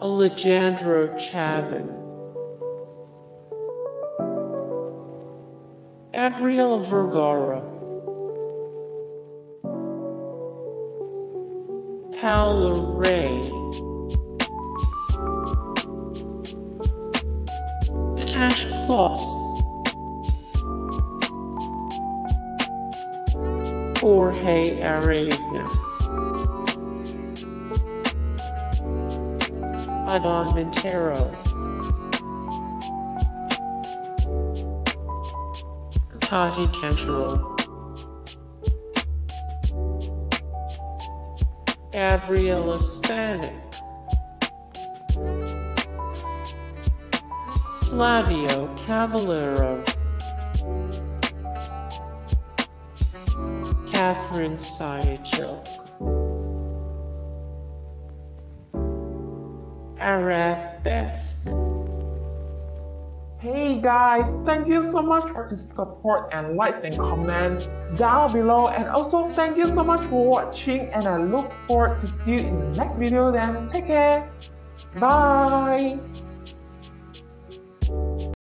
Alejandro Chavin, Gabriela Vergara, Paula Ray, Cash Plus, Jorge Arabia, Ivan Montero, Tati Cantrell, Gabriela Spanik, Flavio Cavallero, Catherine Sayachuk, Arab Beth. Hey guys, thank you so much for the support and likes and comments down below, and also thank you so much for watching, and I look forward to see you in the next video. Then take care, bye.